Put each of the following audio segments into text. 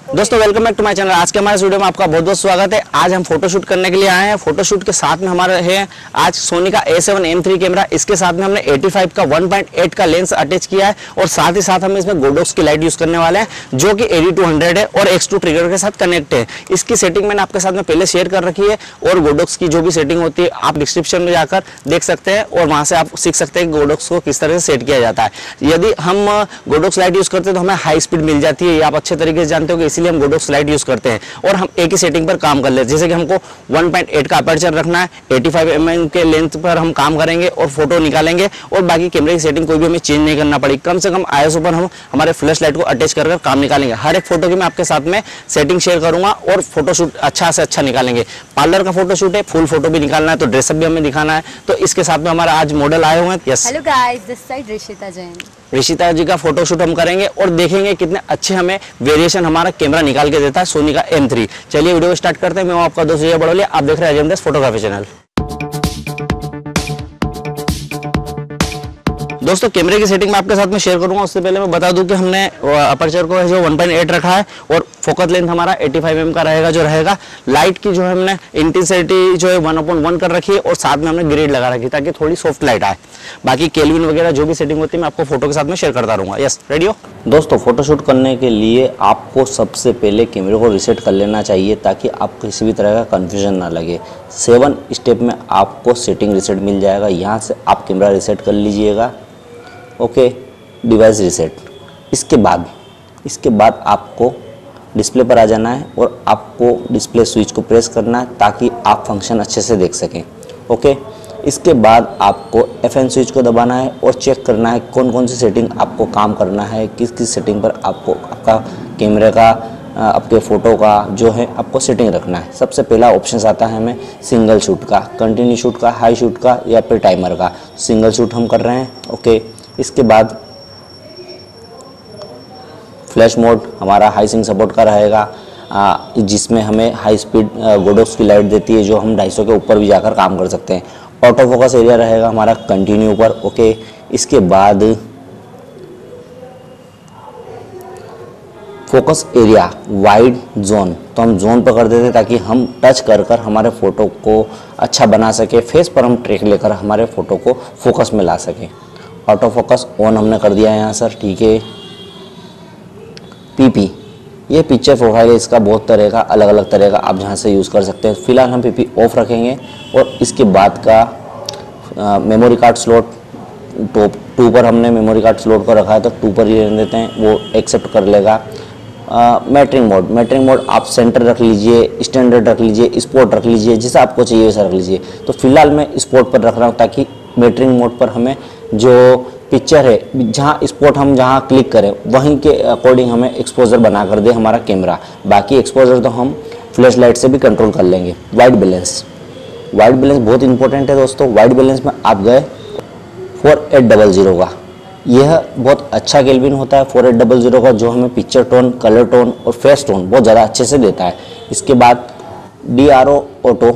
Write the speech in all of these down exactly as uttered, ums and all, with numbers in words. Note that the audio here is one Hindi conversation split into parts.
दोस्तों welcome back to my channel. आज के हमारे वीडियो में आपका बहुत बहुत स्वागत है। आज हम फोटोशूट करने के लिए आए हैं। फोटोशूट के साथ में हमारे है आज सोनी का A seven M three camera. इसके साथ में हमने पचासी का वन पॉइंट एट का लेंस अटैच किया है और साथ ही साथ हम इसमें गोडोक्स की लाइट यूज करने वाले हैं जो कि ए डी टू हंड्रेड है और एक्स टू ट्रिगर के साथ कनेक्ट है। इसकी सेटिंग मैंने आपके साथ में पहले शेयर कर रखी है और गोडोक्स की जो भी सेटिंग होती है आप डिस्क्रिप्शन में जाकर देख सकते हैं और वहां से आप सीख सकते हैं गोडोक्स को किस तरह से सेट किया जाता है। यदि हम गोडोक्स लाइट यूज करते हैं तो हमें हाई स्पीड मिल जाती है, ये आप अच्छे तरीके से जानते हो, इसीलिए हम गोडोक्स लाइट करते हैं और हम एक ही सेटिंग पर काम कर लेते हैं। जैसे कि हमको वन पॉइंट एट का अपर्चर रखना है, पचासी एम एम के लेंथ पर हम काम करेंगे और फोटो निकालेंगे और बाकी कैमरे की सेटिंग कोई भी हमें चेंज नहीं करना पड़ेगी। कम से कम आई एस ओ पर हम हमारे फ्लैश लाइट को अटैच कर काम निकालेंगे। हर एक फोटो की मैं आपके साथ में सेटिंग शेयर करूंगा और फोटोशूट अच्छा से अच्छा निकालेंगे। पार्लर का फोटोशूट है, फुल फोटो भी निकालना है तो ड्रेसअप भी हमें दिखाना है, तो इसके साथ में हमारा आज मॉडल आए हुए हैं। Yes hello guys, this side Rishita Jain. Rishita ji का फोटोशूट हम करेंगे और देखेंगे कितने अच्छे हमें वेरिएशन हमारा कैमरा निकाल के देता है सोनी का एम थ्री। चलिए वीडियो स्टार्ट करते हैं। मैं आपका दोस्त विजय बड़ोली, आप देख रहे हैं अजय फोटोग्राफी चैनल। दोस्तों कैमरे की सेटिंग मैं आपके साथ में शेयर करूंगा। उससे पहले मैं बता दूं कि हमने अपर्चर को जो वन पॉइंट एट रखा है और फोकस लेंथ हमारा पचासी एम का रहेगा जो रहेगा। लाइट की जो है हमने इंटेंसिटी जो है वन अपॉइंट वन कर रखी है और साथ में हमने ग्रेड लगा रखी है ताकि थोड़ी सॉफ्ट लाइट आए। बाकी केल्विन वगैरह जो भी सेटिंग होती है मैं आपको फोटो के साथ में शेयर करता रहूंगा। यस रेडी हो दोस्तों, फोटोशूट करने के लिए आपको सबसे पहले कैमरे को रीसेट कर लेना चाहिए ताकि आपको किसी भी तरह का कन्फ्यूजन ना लगे। सेवन स्टेप में आपको सेटिंग रीसेट मिल जाएगा। यहाँ से आप कैमरा रीसेट कर लीजिएगा। Okay, device reset. इसके बाद इसके बाद आपको डिस्प्ले पर आ जाना है और आपको डिस्प्ले स्विच को प्रेस करना है ताकि आप फंक्शन अच्छे से देख सकें। ओके, इसके बाद आपको एफ एन स्विच को दबाना है और चेक करना है कौन कौन सी सेटिंग आपको काम करना है, किस किस सेटिंग पर आपको आपका कैमरे का आपके फ़ोटो का जो है आपको सेटिंग रखना है। सबसे पहला ऑप्शन आता है हमें सिंगल शूट का, कंटिन्यू शूट का, हाई शूट का या फिर टाइमर का। सिंगल शूट हम कर रहे हैं। ओके, इसके बाद फ्लैश मोड हमारा हाई सिंक सपोर्ट का रहेगा, जिसमें हमें हाई स्पीड गोडोक्स की लाइट देती है जो हम ढाई सौ के ऊपर भी जाकर काम कर सकते हैं। ऑटो फोकस एरिया रहेगा हमारा कंटिन्यू पर। ओके, इसके बाद फोकस एरिया वाइड जोन, तो हम जोन पर कर देते हैं ताकि हम टच कर कर हमारे फ़ोटो को अच्छा बना सके। फेस पर हम ट्रैक लेकर हमारे फ़ोटो को फोकस में ला सकें। ऑटो फोकस ऑन हमने कर दिया है यहाँ सर, ठीक है। पीपी, ये पिक्चर प्रोफाइल है, इसका बहुत तरह का अलग अलग तरह का आप जहाँ से यूज़ कर सकते हैं। फिलहाल हम पीपी ऑफ रखेंगे और इसके बाद का memory card slot top two पर हमने मेमोरी कार्ड स्लॉट को रखा है तो टू पर ही रहने देते हैं, वो एक्सेप्ट कर लेगा। मैटरिंग मोड, मैटरिंग मोड आप सेंटर रख लीजिए, स्टैंडर्ड रख लीजिए, स्पोर्ट रख लीजिए, जैसा आपको चाहिए वैसा रख लीजिए। तो फिलहाल मैं स्पोर्ट पर रख रहा हूँ ताकि मैटरिंग मोड पर हमें जो पिक्चर है जहाँ स्पॉट हम जहाँ क्लिक करें वहीं के अकॉर्डिंग हमें एक्सपोजर बना कर दे हमारा कैमरा। बाकी एक्सपोजर तो हम फ्लैश लाइट से भी कंट्रोल कर लेंगे। वाइट बैलेंस, वाइट बैलेंस बहुत इंपॉर्टेंट है दोस्तों। वाइट बैलेंस में आप गए फोर एट डबल ज़ीरो का, यह बहुत अच्छा केल्विन होता है फोर एट डबल ज़ीरो का, जो हमें पिक्चर टोन, कलर टोन और फेस टोन बहुत ज़्यादा अच्छे से देता है। इसके बाद डी आर ओ ऑटो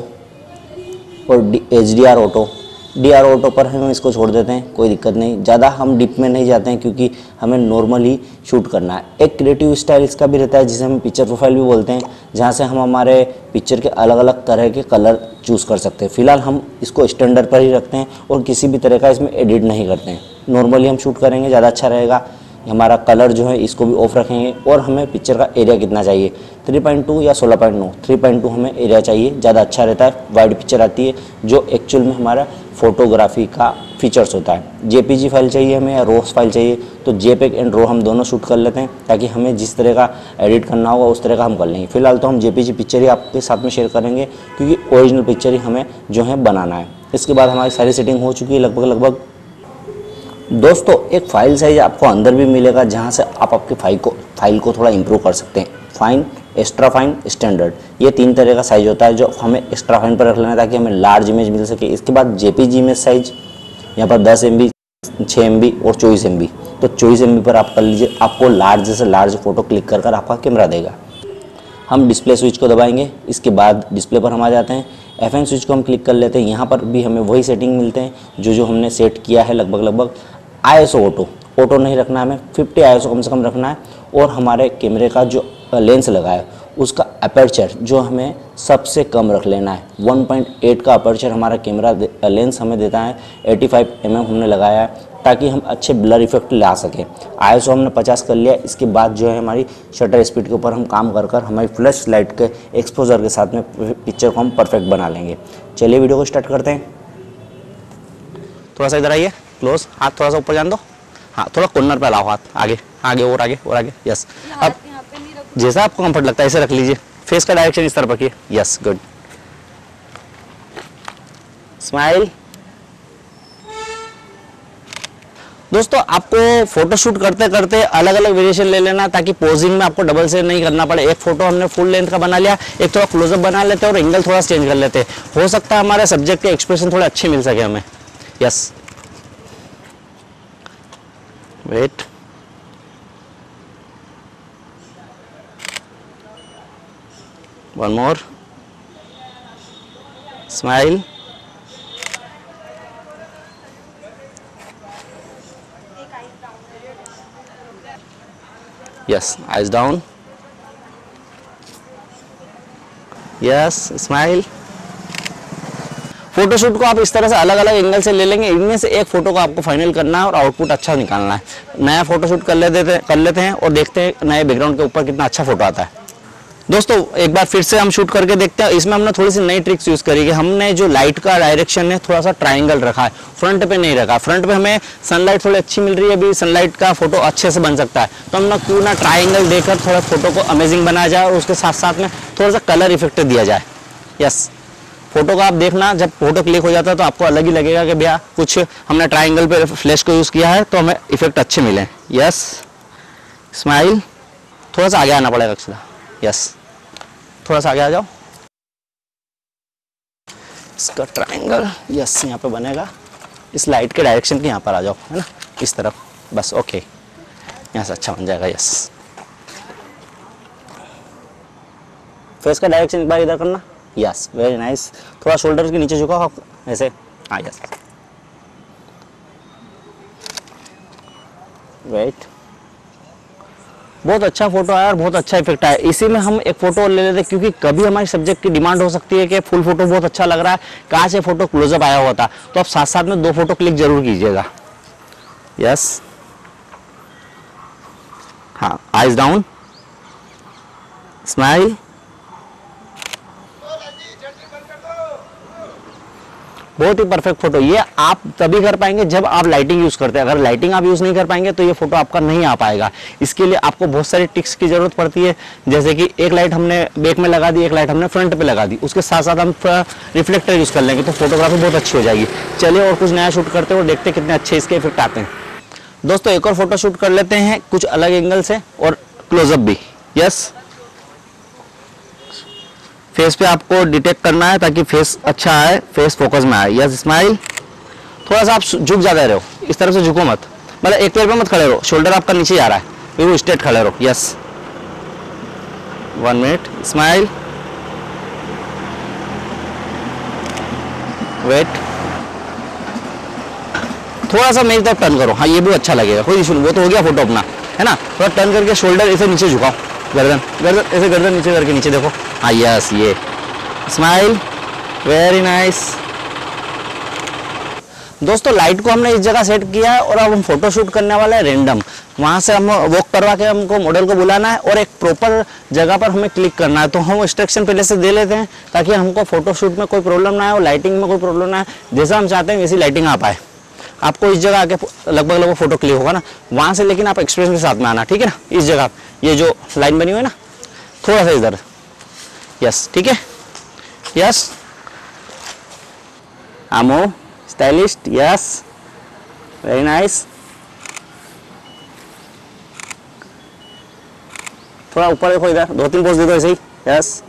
और H D R auto, D R auto पर हम इसको छोड़ देते हैं, कोई दिक्कत नहीं। ज़्यादा हम डीप में नहीं जाते हैं क्योंकि हमें नॉर्मल ही शूट करना है। एक क्रिएटिव स्टाइल इसका भी रहता है जिसे हम पिक्चर प्रोफाइल भी बोलते हैं, जहाँ से हम हमारे पिक्चर के अलग अलग तरह के कलर चूज़ कर सकते हैं। फिलहाल हम इसको स्टैंडर्ड पर ही रखते हैं और किसी भी तरह का इसमें एडिट नहीं करते हैं। नॉर्मली हम शूट करेंगे, ज़्यादा अच्छा रहेगा। हमारा कलर जो है इसको भी ऑफ रखेंगे और हमें पिक्चर का एरिया कितना चाहिए, थ्री पॉइंट टू या सोलह पॉइंट नौ, थ्री पॉइंट टू हमें एरिया चाहिए, ज़्यादा अच्छा रहता है। वाइड पिक्चर आती है जो एक्चुअल में हमारा फोटोग्राफी का फीचर्स होता है। जेपीजी फाइल चाहिए हमें या रोस फाइल चाहिए, तो जेपेग एंड रो हम दोनों शूट कर लेते हैं ताकि हमें जिस तरह का एडिट करना होगा उस तरह का हम कर लेंगे। फिलहाल तो हम जेपीजी पिक्चर ही आपके साथ में शेयर करेंगे क्योंकि ओरिजिनल पिक्चर ही हमें जो है बनाना है। इसके बाद हमारी सारी सेटिंग हो चुकी है लगभग लगभग। दोस्तों एक फाइल साइज आपको अंदर भी मिलेगा जहाँ से आप आपकी फाइल को फाइल को थोड़ा इंप्रूव कर सकते हैं। फाइन, एक्स्ट्रा फाइन, स्टैंडर्ड, ये तीन तरह का साइज होता है जो हमें एक्स्ट्रा फाइन पर रख लेना है ताकि हमें लार्ज इमेज मिल सके। इसके बाद जेपीजी इमेज साइज यहाँ पर दस एम बी, छः एम बी और चौबीस एम बी, तो चौबीस एम बी पर आप कर लीजिए, आपको लार्ज से लार्ज फोटो क्लिक कर कर आपका कैमरा देगा। हम डिस्प्ले स्विच को दबाएंगे, इसके बाद डिस्प्ले पर हम आ जाते हैं। एफ एन स्विच को हम क्लिक कर लेते हैं, यहाँ पर भी हमें वही सेटिंग मिलते हैं जो जो हमने सेट किया है लगभग लगभग। I S O auto, auto नहीं रखना है हमें, फिफ्टी आई एस ओ कम से कम रखना है और हमारे कैमरे का जो लेंस लगाया उसका अपर्चर जो हमें सबसे कम रख लेना है। वन पॉइंट एट का अपर्चर हमारा कैमरा लेंस हमें देता है। एटी फाइव एम एम हमने लगाया है ताकि हम अच्छे ब्लर इफेक्ट ला सकें। आई एस ओ हमने पचास कर लिया। इसके बाद जो है हमारी शटर स्पीड के ऊपर हम काम कर कर हमारी फ्लैश लाइट के एक्सपोजर के साथ में पिक्चर को हम परफेक्ट बना लेंगे। चलिए वीडियो को स्टार्ट करते हैं। थोड़ा सा इधर आइए, क्लोज, हाथ थोड़ा सा ऊपर जान दो। हाँ, थोड़ा कॉर्नर पे लाओ, हाथ आगे आगे और आगे और आगे। यस, अब जैसा आपको कंफर्ट लगता है ऐसे रख लीजिए। फेस का डायरेक्शन इस तरफ रखिए। Yes, good. स्माइल। दोस्तों, आपको फोटोशूट करते करते अलग अलग वेरिएशन ले लेना ताकि पोजिंग में आपको डबल से नहीं करना पड़े। एक फोटो हमने फुल लेंथ का बना लिया, एक थोड़ा क्लोजअप बना लेते हैं और एंगल थोड़ा चेंज कर लेते हैं। हो सकता है हमारे सब्जेक्ट के एक्सप्रेशन थोड़े अच्छे मिल सके हमें। Yes, wait. One more. Smile. Yes, eyes down. Yes, smile. Photoshoot को आप इस तरह से अलग अलग एंगल से ले लेंगे। इनमें से एक फोटो को आपको फाइनल करना है और आउटपुट अच्छा निकालना है। नया फोटोशूट कर लेते थे कर लेते हैं और देखते हैं नए बैकग्राउंड के ऊपर कितना अच्छा फोटो आता है। दोस्तों, एक बार फिर से हम शूट करके देखते हैं। इसमें हमने थोड़ी सी नई ट्रिक्स यूज करी है। हमने जो लाइट का डायरेक्शन है थोड़ा सा ट्रायंगल रखा है, फ्रंट पे नहीं रखा। फ्रंट पे हमें सनलाइट थोड़ी अच्छी मिल रही है, अभी सनलाइट का फोटो अच्छे से बन सकता है, तो हम ना क्यों ना ट्रायंगल देकर थोड़ा फोटो को अमेजिंग बनाया जाए और उसके साथ साथ में थोड़ा सा कलर इफेक्ट दिया जाए। यस, फोटो का आप देखना, जब फोटो क्लिक हो जाता है तो आपको अलग ही लगेगा कि भैया कुछ हमने ट्रायंगल पे फ्लैश को यूज किया है तो हमें इफेक्ट अच्छे मिले। Yes, smile. थोड़ा सा आगे आना पड़ेगा अक्षरा। यस, थोड़ा सा आगे आ जाओ। इसका ट्रायंगल यस यहाँ पे बनेगा। इस लाइट के डायरेक्शन के यहाँ पर आ जाओ, है ना, इस तरफ। बस, ओके, यहाँ से अच्छा बन जाएगा। यस, फेस का डायरेक्शन एक बार इधर करना। Yes, very nice. थोड़ा शोल्डर के नीचे झुकाओ आप ऐसे। हाँ, यस, वेट। बहुत अच्छा फोटो आया और बहुत अच्छा इफेक्ट आया। इसी में हम एक फोटो और ले लेते हैं क्योंकि कभी हमारी सब्जेक्ट की डिमांड हो सकती है कि फुल फोटो बहुत अच्छा लग रहा है, कहाँ से फोटो क्लोजअप आया हुआ था, तो आप साथ साथ में दो फोटो क्लिक जरूर कीजिएगा। यस, हाँ, आइज डाउन। स्माइल। बहुत ही परफेक्ट फोटो। ये आप तभी कर पाएंगे जब आप लाइटिंग यूज करते हैं। अगर लाइटिंग आप यूज नहीं कर पाएंगे तो ये फोटो आपका नहीं आ पाएगा। इसके लिए आपको बहुत सारी टिक्स की जरूरत पड़ती है, जैसे कि एक लाइट हमने बैक में लगा दी, एक लाइट हमने फ्रंट पे लगा दी, उसके साथ साथ हम रिफ्लेक्टर यूज कर लेंगे तो फोटोग्राफी बहुत अच्छी हो जाएगी। चलिए और कुछ नया शूट करते हैं और देखते हैं कितने अच्छे इसके इफेक्ट आते हैं। दोस्तों, एक और फोटो शूट कर लेते हैं कुछ अलग एंगल से और क्लोजअप भी। यस, फेस पे आपको डिटेक्ट करना है ताकि फेस अच्छा आए, फेस फोकस में आए। Yes, smile. थोड़ा सा आप झुक जाते रहो, इस तरफ से झुको मत, मतलब एक पैर पे मत खड़े रहो, शोल्डर आपका नीचे जा रहा है, बिल्कुल स्ट्रेट खड़े रहो। Yes, one minute. Smile. Wait. थोड़ा सा मेरी तरफ टर्न करो। हाँ, ये भी अच्छा लगेगा, कोई इशू नहीं। वो तो हो गया फोटो अपना, है ना। थोड़ा टर्न करके शोल्डर ऐसे नीचे झुकाओ, गर्दन गर्दन ऐसे गर्दन नीचे करके नीचे देखो। हाँ, यस, ये। स्माइल। Very nice. दोस्तों, लाइट को हमने इस जगह सेट किया है और अब हम फोटो शूट करने वाले हैं रैंडम। वहां से हम वॉक करवा के हमको मॉडल को बुलाना है और एक प्रॉपर जगह पर हमें क्लिक करना है। तो हम इंस्ट्रक्शन पहले से दे लेते हैं ताकि हमको फोटो शूट में कोई प्रॉब्लम ना आए और लाइटिंग में कोई प्रॉब्लम ना आए। जैसा हम चाहते हैं वैसी लाइटिंग आ पाए। आपको इस जगह आके लगभग लगभग फोटो क्लिक होगा ना, वहां से लेकिन आप एक्सप्रेशन के साथ में आना, ठीक है ना। इस जगह ये जो लाइन बनी हुई है ना, थोड़ा सा इधर। यस, ठीक है। यस, आमो स्टाइलिस्ट। Yes, very nice. थोड़ा ऊपर देखो, इधर दो तीन पोज दे दो ऐसे ही। यस,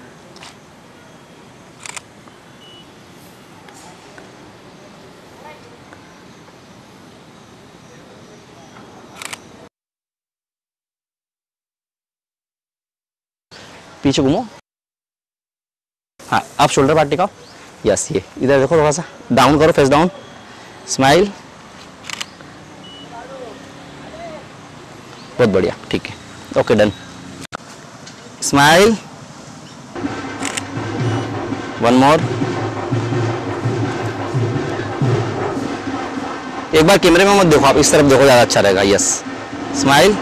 पीछे घूमो। हाँ, आप शोल्डर पार्ट टिकाओ। यस, ये इधर देखो, थोड़ा सा डाउन करो, फेस डाउन। स्माइल। बहुत बढ़िया, ठीक है, okay, done. Smile, one more. एक बार कैमरे में मत देखो, आप इस तरफ देखो, ज्यादा अच्छा रहेगा। Yes, smile.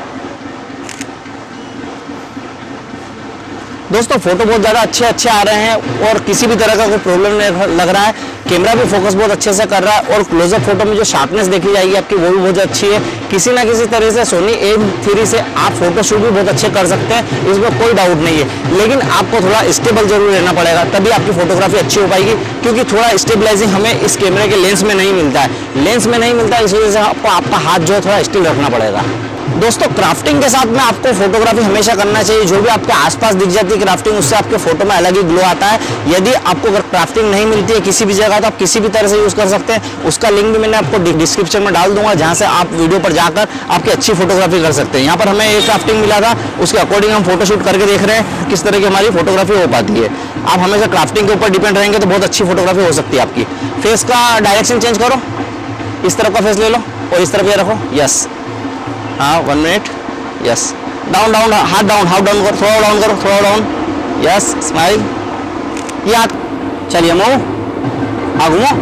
दोस्तों फोटो बहुत ज़्यादा अच्छे अच्छे आ रहे हैं और किसी भी तरह का कोई प्रॉब्लम नहीं लग रहा है। कैमरा भी फोकस बहुत अच्छे से कर रहा है और क्लोजअप फोटो में जो शार्पनेस देखी जाएगी आपकी वो भी बहुत अच्छी है। किसी ना किसी तरह से सोनी ए थ्री से आप फोटो शूट भी बहुत अच्छे कर सकते हैं, इसमें कोई डाउट नहीं है। लेकिन आपको थोड़ा स्टेबल जरूर रहना पड़ेगा, तभी आपकी फोटोग्राफी अच्छी हो पाएगी, क्योंकि थोड़ा स्टेबलाइजिंग हमें इस कैमरे के लेंस में नहीं मिलता है। लेंस में नहीं मिलता है, इस वजह से आपको आपका हाथ जो है थोड़ा स्टिल रखना पड़ेगा। दोस्तों क्राफ्टिंग के साथ में आपको फोटोग्राफी हमेशा करना चाहिए। जो भी आपके आसपास दिख जाती है क्राफ्टिंग, उससे आपके फोटो में अलग ही ग्लो आता है। यदि आपको अगर क्राफ्टिंग नहीं मिलती है किसी भी जगह, तो आप किसी भी तरह से यूज कर सकते हैं। उसका लिंक भी मैंने आपको डिस्क्रिप्शन में डाल दूंगा, जहां से आप वीडियो पर जाकर आपकी अच्छी फोटोग्राफी कर सकते हैं। यहाँ पर हमें एक क्राफ्टिंग मिला था, उसके अकॉर्डिंग हम फोटोशूट करके देख रहे हैं किस तरह की हमारी फोटोग्राफी हो पाती है। आप हमेशा क्राफ्टिंग के ऊपर डिपेंड रहेंगे तो बहुत अच्छी फोटोग्राफी हो सकती है आपकी। फेस का डायरेक्शन चेंज करो, इस तरफ का फेस ले लो और इस तरफ ये रखो। यस, हाँ, one minute. Yes, down down, हाथ डाउन, हाथ डाउन करो, थोड़ा डाउन करो, थोड़ा डाउन। Yes, smile. ये हाथ, चलिए मूव, हाँ घूमो,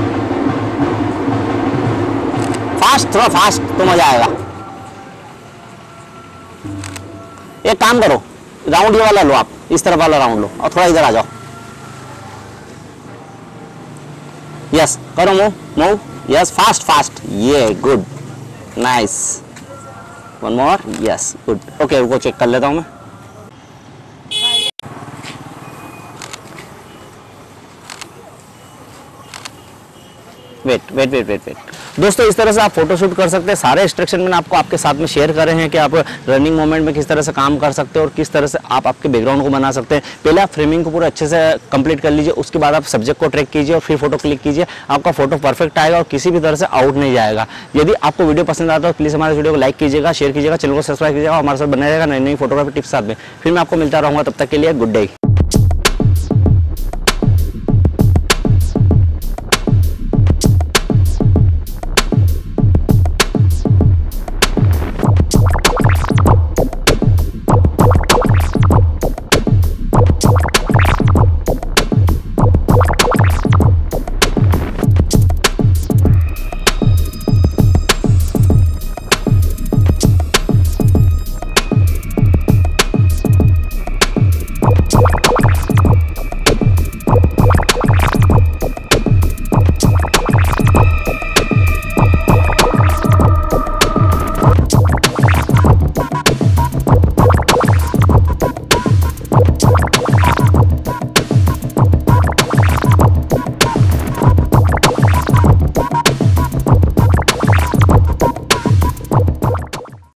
फास्ट, थोड़ा फास्ट तो मजा आएगा। एक काम करो, राउंड ये वाला लो, आप इस तरफ वाला राउंड लो और थोड़ा इधर आ जाओ। यस, करो move, move. Yes, fast fast, ये good, nice. One more. Yes, good. Okay, रुको चेक कर लेता हूं मैं। Wait wait wait wait wait दोस्तों, इस तरह से आप फोटोशूट कर सकते हैं। सारे इंस्ट्रक्शन मैंने आपको आपके साथ में शेयर करे हैं कि आप रनिंग मोमेंट में किस तरह से काम कर सकते हैं और किस तरह से आप आपके बैकग्राउंड को बना सकते हैं। पहले आप फ्रेमिंग को पूरा अच्छे से कंप्लीट कर लीजिए, उसके बाद आप सब्जेक्ट को ट्रैक कीजिए और फिर फोटो क्लिक कीजिए। आपका फोटो परफेक्ट आएगा और किसी भी तरह से आउट नहीं जाएगा। यदि आपको वीडियो पसंद आता है तो प्लीज़ हमारे वीडियो को लाइक कीजिएगा, शेयर कीजिएगा, चैनल को सब्सक्राइब कीजिएगा और हमारे साथ बने रहेगा नई नई फोटोग्राफी टिप्स साथ में। फिर मैं आपको मिलता रहूँगा, तब तक के लिए गुड डे।